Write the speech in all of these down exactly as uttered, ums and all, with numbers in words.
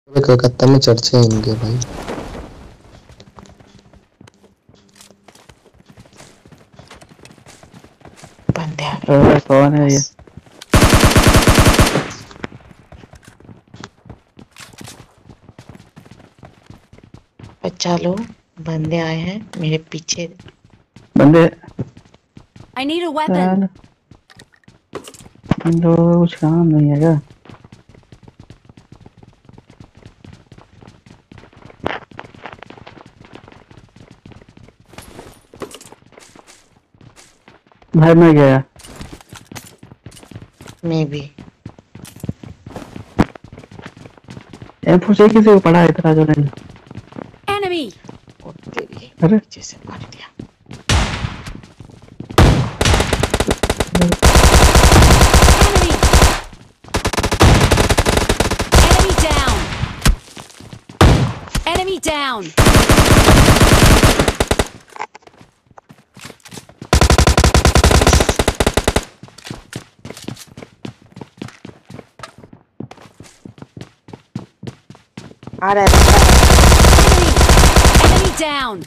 पूरे कलकत्ता में चर्चे हैं इनके भाई। बंदे आ गए। कौन है ये? बचा लो, बंदे आए हैं मेरे पीछे। बंदे I need a weapon. इन लोगों को कुछ काम नहीं है क्या? भाई मैं गया। मैं भी। एम फोर से किसी को पड़ा है इतना जो नहीं। Enemy. और तेरी अरे पीछे से मार दिया। Enemy. Enemy down. Enemy down. आ रहा है। Enemy. Enemy down.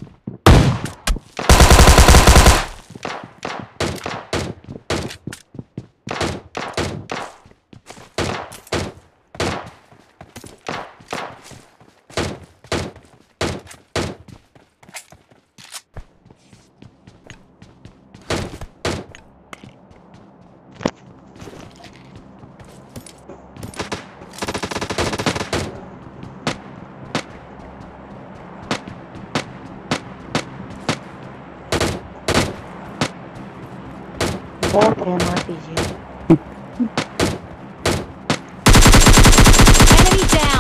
बहुत है, मार दीजिए। Enemy down.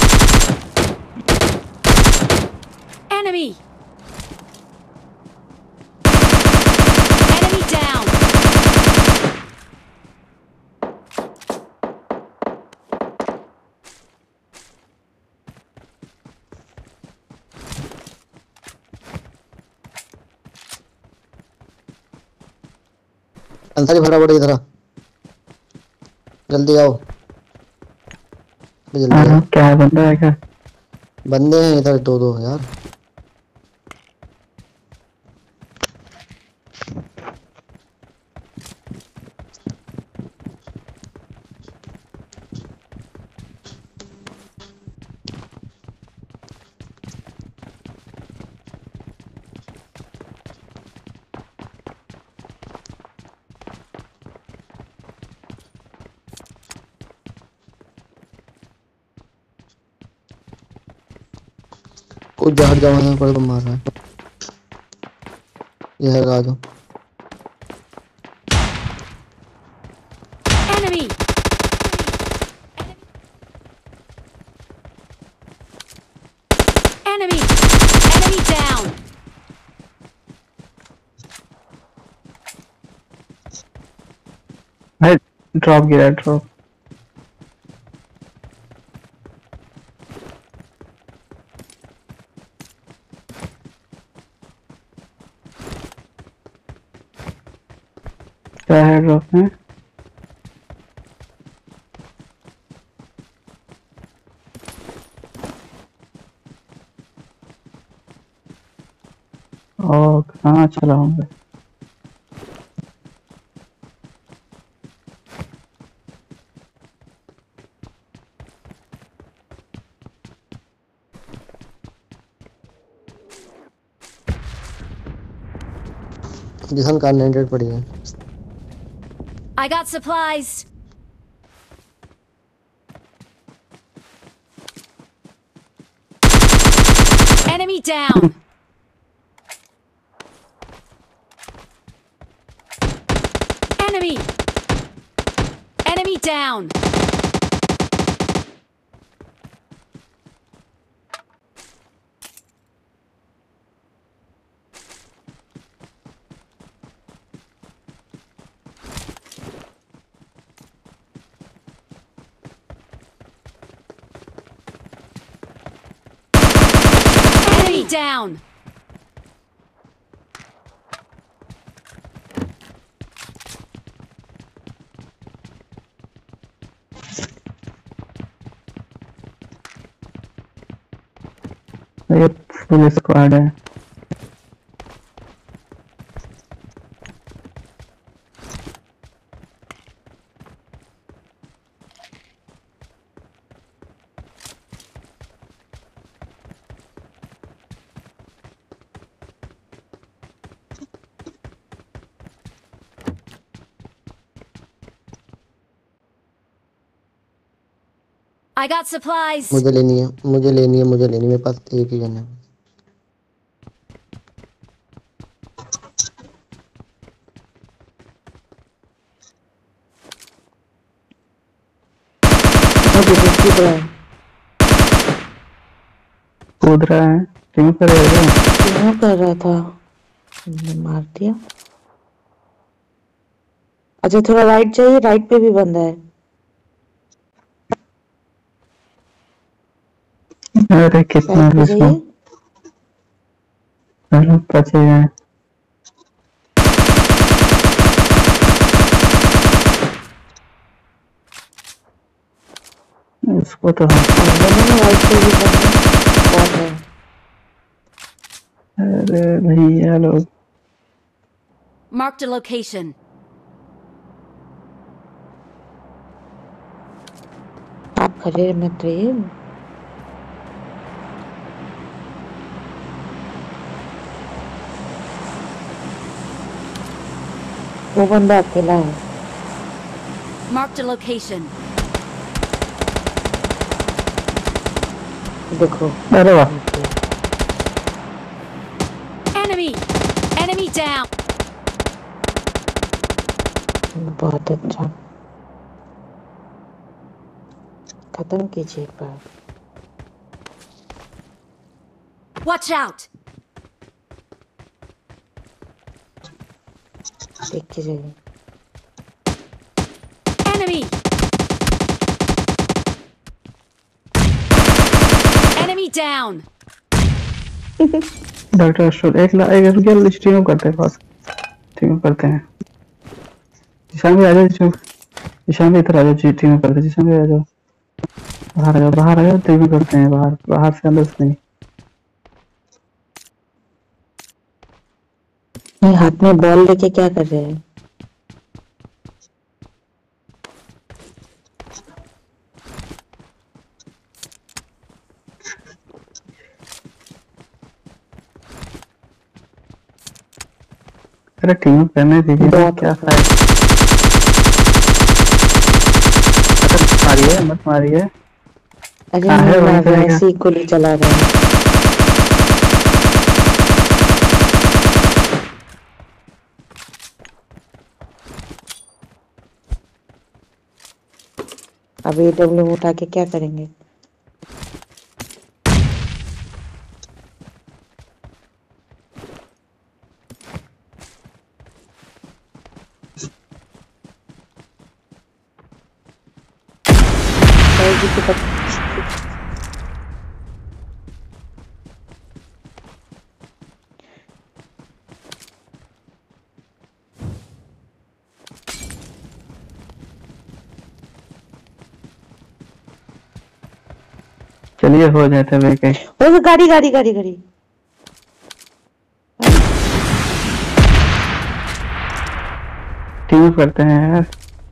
Enemy. Enemy down. Ansari भरा पड़ा इधर आ। जल्दी आओ, जल्दी आओ। हाँ क्या है? बंदा है क्या? बंदे हैं इधर दो दो यार। कोई जहर जमाना पड़ तो मार रहा है। ये है Raju. Enemy. Enemy. Enemy down. भाई ड्रॉप गिरा ड्रॉप। क्या है ड्रॉप में? ओ कहाँ चला हूँ मैं? जिसन कार नाइनटी एट पड़ी है। I got supplies. Enemy down. Enemy. Enemy down. Enemy down. ये फुल स्क्वाड है। I got supplies. मुझे लेनी है, मुझे लेनी है, मुझे लेनी है, मेरे पास एक ही गन है। कूद रहा है, क्यों कर रहा है? क्यों कर रहा था? हमने मार दिया। अच्छा थोड़ा राइट चाहिए, राइट पे भी बंदा है। अरे कितना राइट पे इसको चाहिए। चलो बचे हैं। इसको तो हम राइट पे भी बंदा है। अरे भैया लोग Marked a location. आप खड़े मत रहिए। वो बंदा अकेला है। Marked a location. देखो। अरे वाह Enemy! Enemy down! बहुत अच्छा। खत्म कीजिए पर। Watch out! देख के जाइए। Enemy! Enemy down! Doctor store एक ला एक रुपया स्ट्रीम करते हैं बस स्ट्रीम करते हैं। जिशान भी आ जाओ, जिशान जिशान भी इधर आ जाओ, स्ट्रीम करते हैं। जिशान भी आ जाओ, बाहर आ जाओ, बाहर आ जाओ, स्ट्रीम करते हैं। बाहर बाहर से अंदर से नहीं। नहीं हाथ में बॉल लेके क्या कर रहे हैं? अरे टीम करने दीजिए, क्या फायदा। मारिए मत मारिए। अरे नहीं मार रहे हैं, ऐसे ही गोली चला रहे हैं। अब ये डब्ल्यू उठा के क्या करेंगे? चलिए हो जाते हैं कहीं। ओ गाड़ी गाड़ी गाड़ी गाड़ी। टीम करते हैं यार।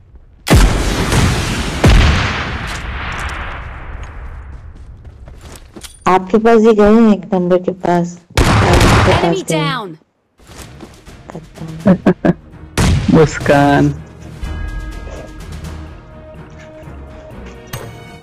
आपके पास ही गए हैं, एक नंबर के पास। Enemy down! मुस्कान